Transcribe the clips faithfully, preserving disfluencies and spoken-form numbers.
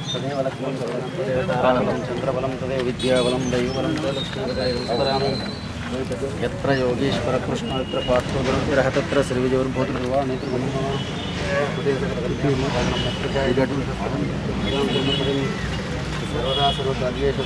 तदेव लक्ष्मी सर्वदेवताराणं चंद्रबलं तदेव विद्याबलं दैवबलं लक्ष्मीपदाय यत्र योगेश्वर कृष्ण यत्र पार्थो गुरुतिरः तत्र श्रीविजयोर्भूति निर्वाणे सर्वदा सर्वकार्येषु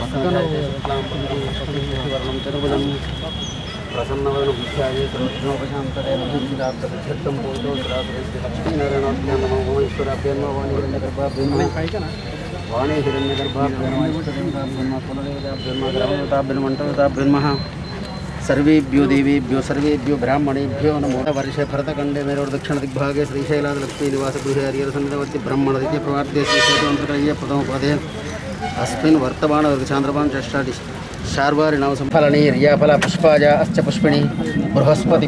वर्णं चतुर्भुजं प्रसन्नवदनं ध्याये सर्वज्ञोपशान्तये नमोऽर्थं पूजो लक्ष्मीनारायणाभ्यां नमो महेश्वराभ्यां नमो वाणीहिरण्यगर्भाभ्यां वाणी हिरण्यगर्भाभ्यां कुलदेवताभ्यां मण्डलताभ्यां सर्वेभ्यो देवेभ्यो सर्वेभ्यो ब्राह्मणेभ्यो नमो वर्षे भरतखंडे मेरोर् दक्षिण दिग्भागे श्रीशैलाद लक्ष्मी निवास गृहे हरिहरसन्निधवर्ति ब्रह्मण द्वितीय प्रवार्ते श्रीशैलमन्त्रये प्रथमपदे अस्मिन् वर्तमान चान्द्रपां चष्टादि शार्वारि नव संफलनी रियाफला पुष्पाजा अश्च पुष्पिणी बृहस्पति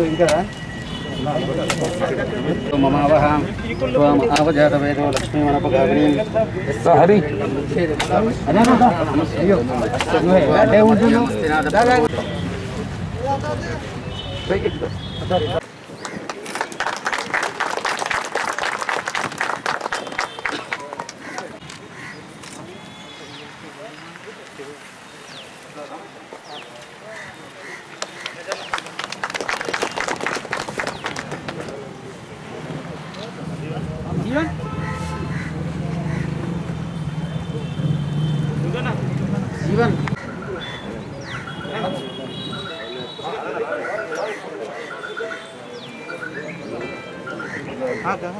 ममावह त्वम् आवजातवेदो लक्ष्मीमनपगामिनीं हरि जीवन हाँ कहा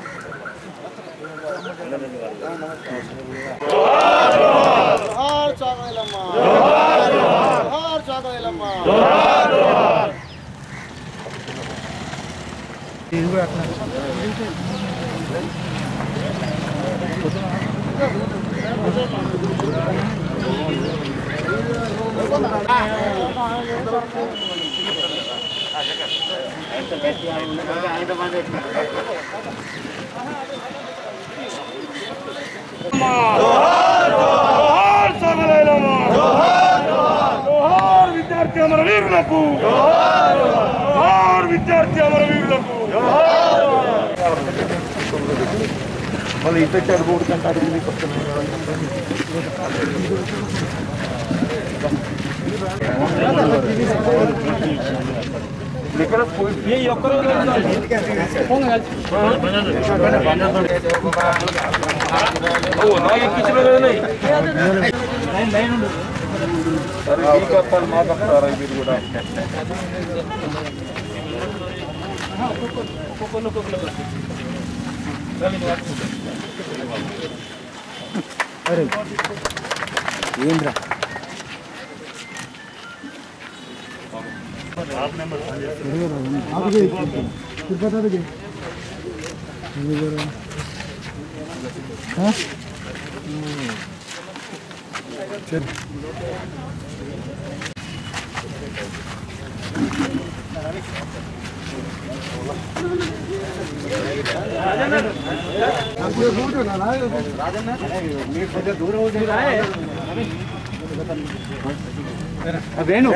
जोहार चागैलम्मा जोहार चागैलम्मा जोहार विद्यार्थी अमर वीरुలకు जोहार विद्यार्थी अमर वीरुలకు వాళ్ళు ఇన్స్పెక్టర్ బోర్డు కంటారు ఇక్కడ ఏ ఒక్కరు ఓ నా ఎక్కించలే లేదు లైన్ లైన్ ఉండు సరే ఈ కప్పాలు మా కప్పారా మీరు కూడా ఒక్కొక్కరు ఒక్కొక్కరు अरे ఏంద్రా आप नंबर आगे फिर बता दे हां चल వేణు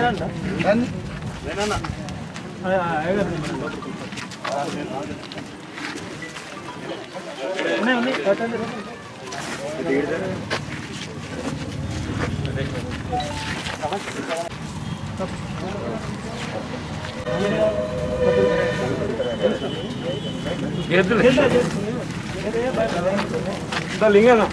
లింగన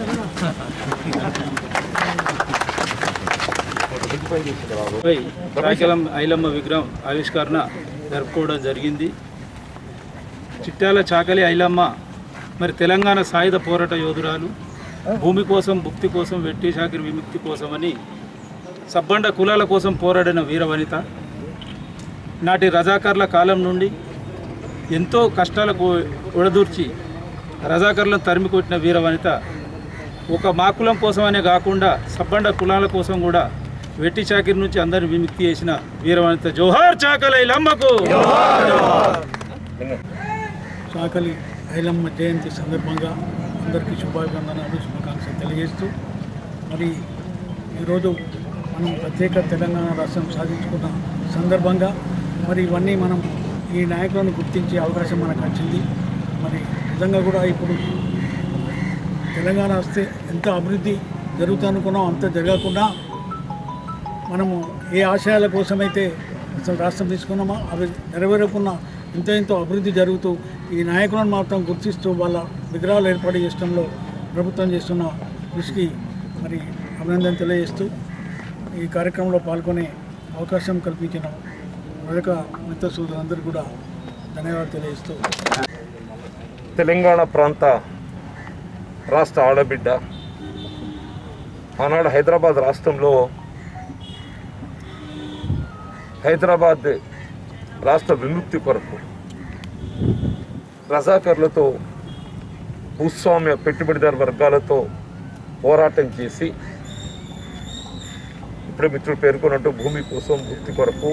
రాయకలం ఐలమ్మ విగ్రహం ఆవిష్కరణ జరుపుకోవడం జరిగింది. చిట్యాల చాకలి ఐలమ్మ మరి తెలంగాణ సాయుధ పోరాట యోధురాలు, భూమి కోసం, భుక్తి కోసం, వెట్టి చాకిరి విముక్తి కోసమని సబ్బండ కులాల కోసం పోరాడిన వీరవనిత. నాటి రజాకర్ల కాలం నుండి ఎంతో కష్టాలకు ఒడదూర్చి రజాకర్లను తరిమి కొట్టిన వీరవనిత. ఒక మా కులం కోసమనే కాకుండా సబ్బండ కులాల కోసం కూడా వెట్టి చాకిరి నుంచి అందరిని విముక్తి చేసిన వీరవనిత. జోహార్ చాకలి ఐలమ్మకు. చాకలి ఐలమ్మ జయంతి సందర్భంగా అందరికీ శుభాభివందనాలు, శుభాకాంక్షలు తెలియజేస్తూ మరి ఈరోజు మనం ప్రత్యేక తెలంగాణ రాష్ట్రం సాధించుకున్న సందర్భంగా మరి ఇవన్నీ మనం ఈ నాయకులను గుర్తించే అవకాశం మనకు వచ్చింది. మరి నిజంగా కూడా ఇప్పుడు తెలంగాణ వస్తే ఎంత అభివృద్ధి జరుగుతుందనుకున్నాం అంత జరగకుండా మనము ఏ ఆశయాల కోసమైతే అసలు రాష్ట్రం తీసుకున్నామో అవి నెరవేరకుండా ఇంత ఎంతో అభివృద్ధి జరుగుతూ ఈ నాయకులను మాత్రం గుర్తిస్తూ వాళ్ళ విగ్రహాలు ఏర్పాటు చేయడంలో ప్రభుత్వం చేస్తున్న కృషికి మరి అభినందన తెలియజేస్తూ ఈ కార్యక్రమంలో పాల్గొనే అవకాశం కల్పించిన మరొక మిత్ర సోదరులందరూ కూడా ధన్యవాదాలు తెలియజేస్తూ తెలంగాణ ప్రాంత రాష్ట్ర ఆడబిడ్డ ఆనాడు హైదరాబాద్ రాష్ట్రంలో హైదరాబాద్ రాష్ట్ర విముక్తి కొరకు రజాకర్లతో భూస్వామ్య పెట్టుబడిదారు వర్గాలతో పోరాటం చేసి ఇప్పుడే మిత్రులు పేర్కొన్నట్టు భూమి కోసం ముక్తి కొరకు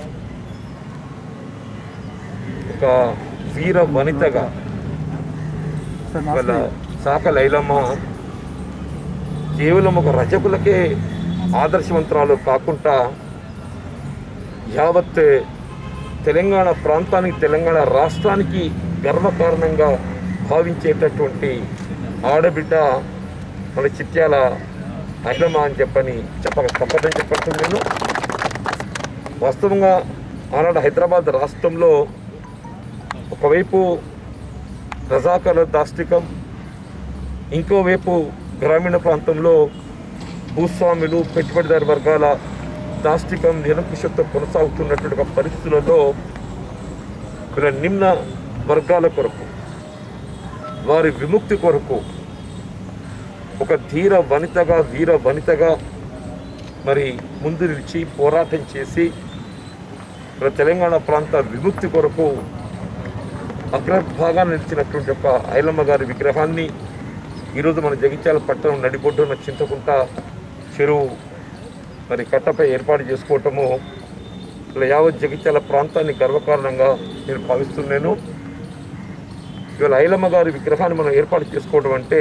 ఒక వీర వనితగా వాళ్ళ శాఖ లైలమ్మ కేవలం ఒక రజకులకే ఆదర్శవంతరాలు కాకుండా యావత్ తెలంగాణ ప్రాంతానికి తెలంగాణ రాష్ట్రానికి గర్వకారణంగా భావించేటటువంటి ఆడబిడ్డ మన చిట్యాల ఐలమ్మ అని చెప్పని చెప్పక తప్పదని చెప్పట్టు నేను వాస్తవంగా ఆనాడు హైదరాబాద్ రాష్ట్రంలో ఒకవైపు రజాకర్ల దాష్టికం, ఇంకోవైపు గ్రామీణ ప్రాంతంలో భూస్వాములు పెట్టుబడిదారు వర్గాల దాష్టికం నిరంకుశతో కొనసాగుతున్నటువంటి పరిస్థితులలో వీళ్ళ నిమ్న వర్గాల కొరకు వారి విముక్తి కొరకు ఒక ధీర వనితగా వీర వనితగా మరి ముందు నిలిచి పోరాటం చేసి తెలంగాణ ప్రాంత విముక్తి కొరకు అగ్రభాగాన్ని నిలిచినటువంటి ఒక ఐలమ్మ గారి విగ్రహాన్ని ఈరోజు మన జగిత్యాల పట్టణం నడిబొడ్డున చింతకుంట చెరువు మరి కట్టపై ఏర్పాటు చేసుకోవటము ఇలా యావత్ జగిత్యాల ప్రాంతాన్ని గర్వకారణంగా నేను భావిస్తున్నాను. ఇవాళ ఐలమ్మ గారి విగ్రహాన్ని మనం ఏర్పాటు చేసుకోవడం అంటే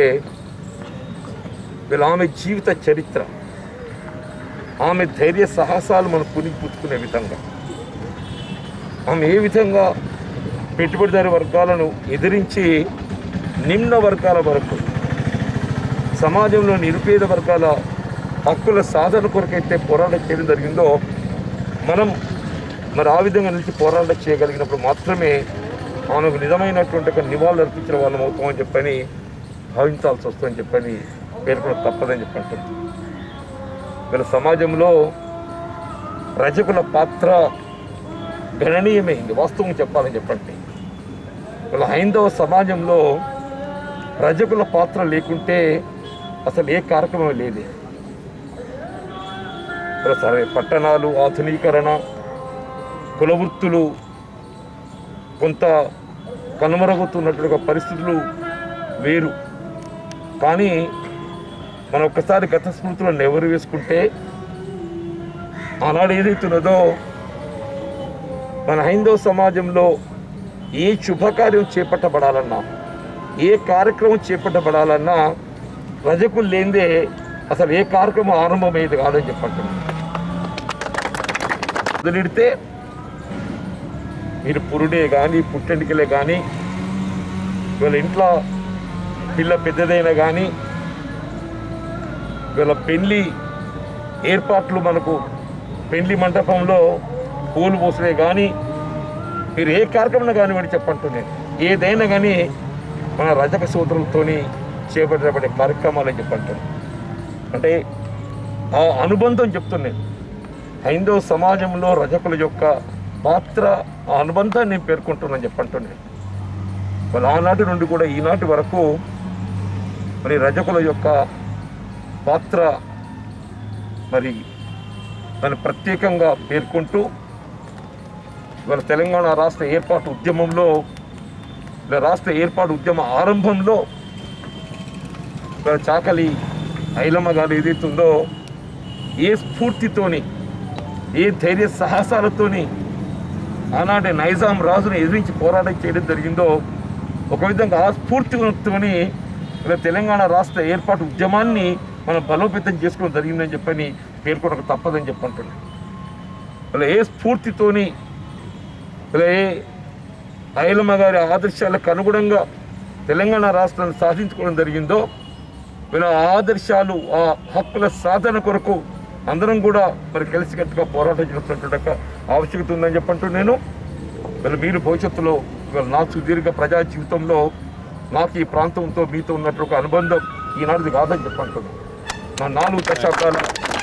వీళ్ళ ఆమె జీవిత చరిత్ర, ఆమె ధైర్య సాహసాలు మనం పునిపుచ్చుకునే విధంగా, ఆమె ఏ విధంగా పెట్టుబడిదారు వర్గాలను ఎదిరించి నిమ్న వర్గాల వరకు సమాజంలో నిరుపేద వర్గాల హక్కుల సాధన కొరకైతే పోరాటం చేయడం జరిగిందో మనం మరి ఆ విధంగా నిలిచి పోరాటం చేయగలిగినప్పుడు మాత్రమే ఆమెకు నిజమైనటువంటి ఒక నివాళులు అర్పించిన వాళ్ళం అవుతామని చెప్పని భావించాల్సి వస్తుందని చెప్పని పేర్కొన తప్పదని చెప్పంటారు. వీళ్ళ సమాజంలో రజకుల పాత్ర గణనీయమైంది వాస్తవం చెప్పాలని చెప్పండి. వీళ్ళ హైందవ సమాజంలో రజకుల పాత్ర లేకుంటే అసలు ఏ కార్యక్రమం లేదు. సరే పట్టణాలు ఆధునీకరణ కులవృత్తులు కొంత కనుమరుగుతున్నటువంటి పరిస్థితులు వేరు. కానీ మనం ఒక్కసారి గత స్మృతులను నెవరు వేసుకుంటే ఆనాడు ఏదైతున్నదో మన హైందవ సమాజంలో ఏ శుభకార్యం చేపట్టబడాలన్నా ఏ కార్యక్రమం చేపట్టబడాలన్నా రజకులు లేనిదే అసలు ఏ కార్యక్రమం ఆరంభమయ్యేది కాదని చెప్పంటున్నాను. వదిలిడితే మీరు పురుడే కానీ పుట్టెంటికలే కానీ వీళ్ళ ఇంట్లో పిల్ల పెద్దదైనా కానీ వీళ్ళ పెళ్లి ఏర్పాట్లు మనకు పెళ్లి మంటపంలో పూలు పోసలే కానీ మీరు ఏ కార్యక్రమం కానివ్వండి చెప్పంటున్నాను, ఏదైనా కానీ మన రజక సోదరులతో చేపట్టబడే కార్యక్రమాలని చెప్పంటాను. అంటే ఆ అనుబంధం చెప్తున్నాను. హైందవ సమాజంలో రజకుల యొక్క పాత్ర ఆ అనుబంధాన్ని నేను పేర్కొంటున్నాను చెప్పంటున్నాను. వాళ్ళ ఆనాటి నుండి కూడా ఈనాటి వరకు మరి రజకుల యొక్క పాత్ర మరి దాన్ని ప్రత్యేకంగా పేర్కొంటూ ఇవాళ తెలంగాణ రాష్ట్ర ఏర్పాటు ఉద్యమంలో రాష్ట్ర ఏర్పాటు ఉద్యమ ఆరంభంలో చాకలి ఐలమ్మ గారు ఏదైతుందో ఏ స్ఫూర్తితోని ఏ ధైర్య సాహసాలతోని ఆనాటి నైజాం రాజును ఎదిరించి పోరాటం చేయడం జరిగిందో ఒక విధంగా ఆ స్ఫూర్తితోని ఇలా తెలంగాణ రాష్ట్ర ఏర్పాటు ఉద్యమాన్ని మనం బలోపేతం చేసుకోవడం జరిగిందని చెప్పని పేర్కొనక తప్పదని చెప్పంటున్నాను. ఇలా ఏ స్ఫూర్తితోని ఇలా ఏ ఐలమ్మ గారి ఆదర్శాలకు అనుగుణంగా తెలంగాణ రాష్ట్రాన్ని సాధించుకోవడం జరిగిందో వీళ్ళ ఆదర్శాలు ఆ హక్కుల సాధన కొరకు అందరం కూడా మరి కలిసికట్టుగా పోరాటం చేస్తున్నటువంటి ఆవశ్యకత ఉందని చెప్పంటూ నేను వీళ్ళు మీరు భవిష్యత్తులో నా సుదీర్ఘ ప్రజా జీవితంలో నాకు ఈ ప్రాంతంతో మీతో ఉన్నట్టు ఒక అనుబంధం ఈనాటిది కాదని చెప్పంటున్నాను. నా నాలుగు దశాబ్దాల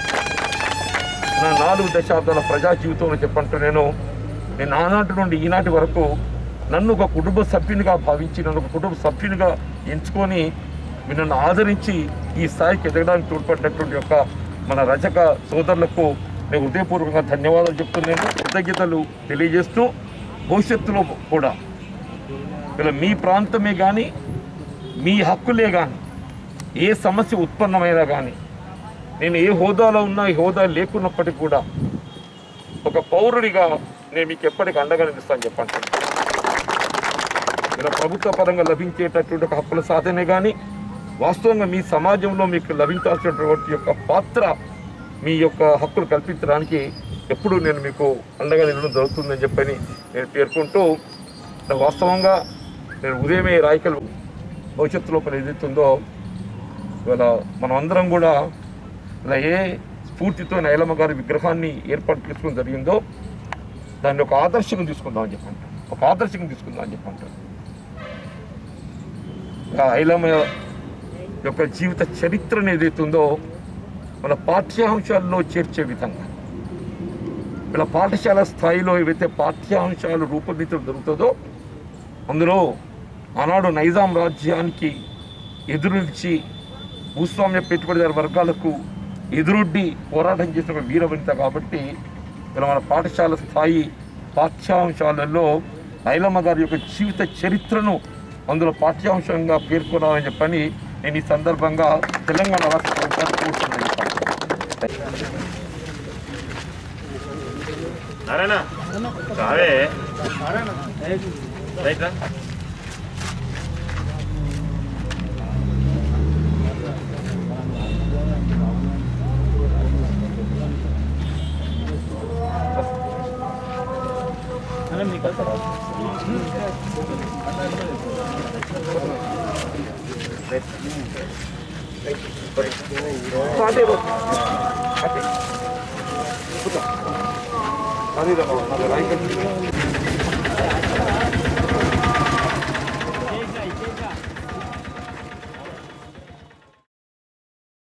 నా నాలుగు దశాబ్దాల ప్రజా జీవితంలో చెప్పంటూ నేను నేను ఆనాటి నుండి ఈనాటి వరకు నన్ను ఒక కుటుంబ సభ్యునిగా భావించి నన్ను ఒక కుటుంబ సభ్యునిగా ఎంచుకొని నన్ను ఆదరించి ఈ స్థాయికి ఎదగడానికి తోడ్పడినటువంటి యొక్క మన రజక సోదరులకు నేను హృదయపూర్వకంగా ధన్యవాదాలు చెప్తున్నాను, కృతజ్ఞతలు తెలియజేస్తూ భవిష్యత్తులో కూడా ఇలా మీ ప్రాంతమే కానీ మీ హక్కులే కానీ ఏ సమస్య ఉత్పన్నమైనా కానీ నేను ఏ హోదాలో ఉన్నా ఈ హోదా లేకున్నప్పటికీ కూడా ఒక పౌరుడిగా నేను మీకు ఎప్పటికీ అండగా నిలుస్తాను చెప్పండి. ఇలా ప్రభుత్వ పరంగా లభించేటటువంటి ఒక హక్కుల సాధనే కానీ వాస్తవంగా మీ సమాజంలో మీకు లభించాల్సినటువంటి యొక్క పాత్ర మీ యొక్క హక్కులు కల్పించడానికి ఎప్పుడు నేను మీకు అండగా నిలవడం జరుగుతుందని చెప్పని నేను పేర్కొంటూ వాస్తవంగా నేను ఉదయమే రాయకలు భవిష్యత్తు లోపల ఏదైతుందో ఇవాళ మనం అందరం కూడా ఇలా ఏ స్ఫూర్తితో ఐలమ్మ గారి విగ్రహాన్ని ఏర్పాటు చేసుకోవడం జరిగిందో దాన్ని ఒక ఆదర్శంగా తీసుకుందామని చెప్పంట ఒక ఆదర్శంగా తీసుకుందామని చెప్పంట ఐలమ్మ యొక్క జీవిత చరిత్రను ఏదైతుందో మన పాఠ్యాంశాల్లో చేర్చే విధంగా ఇలా పాఠశాల స్థాయిలో ఏవైతే పాఠ్యాంశాలు రూపొందించడం జరుగుతుందో అందులో ఆనాడు నైజాం రాజ్యానికి ఎదురునిలిచి భూస్వామ్య పెట్టుబడిదారు వర్గాలకు ఎదురొడ్డి పోరాటం చేసిన వీరవనిత కాబట్టి ఇలా మన పాఠశాల స్థాయి పాఠ్యాంశాలలో ఐలమ్మ గారి యొక్క జీవిత చరిత్రను అందులో పాఠ్యాంశంగా పేర్కొనాలని చెప్పని నేను ఈ సందర్భంగా తెలంగాణ రాష్ట్ర ప్రభుత్వాన్ని కోరుతున్నాను. అదే